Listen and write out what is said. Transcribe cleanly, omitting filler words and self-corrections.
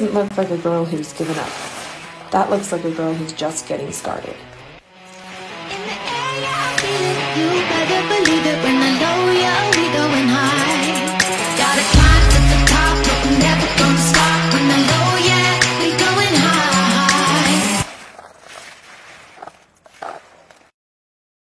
doesn't look like a girl who's given up. That looks like a girl who's just getting started.